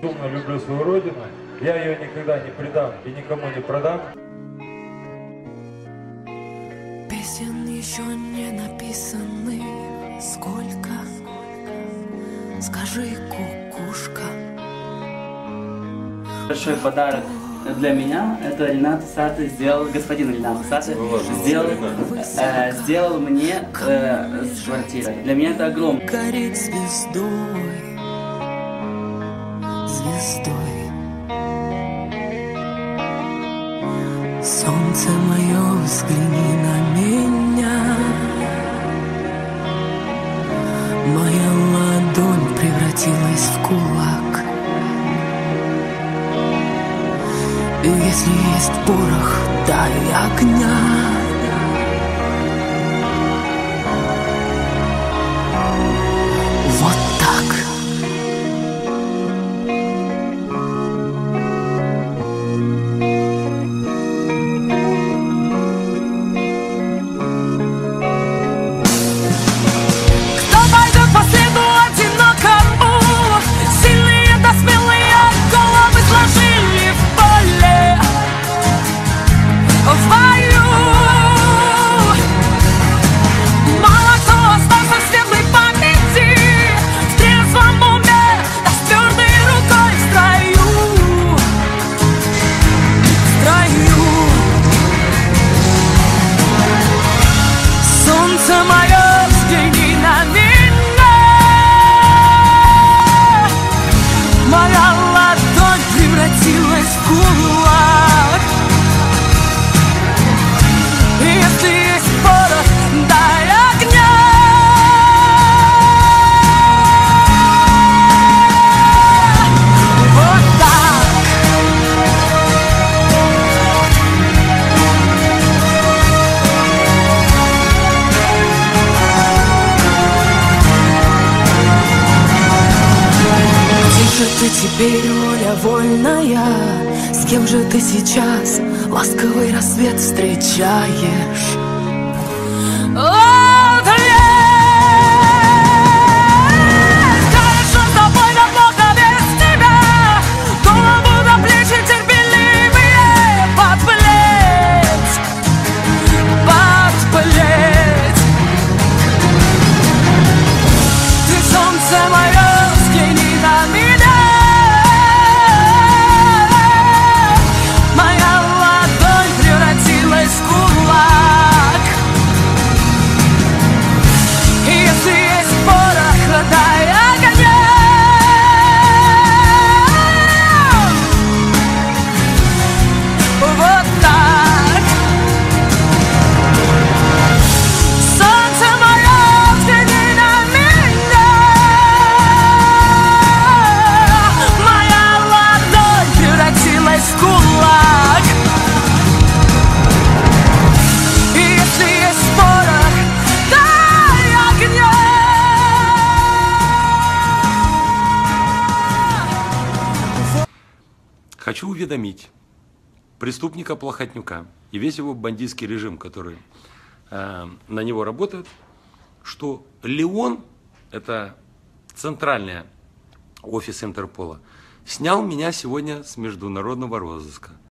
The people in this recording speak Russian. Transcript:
Безумно люблю свою родину, я ее никогда не предам и никому не продам. Песен еще не написаны, сколько, скажи, кукушка. Большой подарок для меня это Ренат Усатый сделал, господин Ренат Усатый сделал мне с квартирой. Для меня это огромно. Горит звездой, звездой. Солнце мое, взгляни на меня. Моя ладонь превратилась в кулак. И если есть порох, дай огня. Вот так. Кто пойдет по следу одинокому? Сильные да смелые головы сложили в поле, в бою. Мало кто остался в светлой памяти, в трезвом уме, да с твердой рукой в строю, в строю. Солнце мое, взгляни на меня. Моя ладонь превратилась в кулак. И если есть порох, дай огня. Вот так. Где же ты теперь, воля вольная? С кем же ты сейчас ласковый рассвет встречаешь? Вот лес! Хорошо с тобой, да плохо без тебя. Голову до плечи терпеливые подплеть, подплеть. Ты солнце мое, взгляни на меня. Моя ладонь превратилась в кулак. И если есть порох, дай огня. Вот так. Солнце мое, взгляни на меня. Моя ладонь превратилась в кулак. И если есть порох, дай огня. Хочу уведомить преступника Плохотнюка и весь его бандитский режим, который на него работает, что Леон, это центральный офис Интерпола, снял меня сегодня с международного розыска.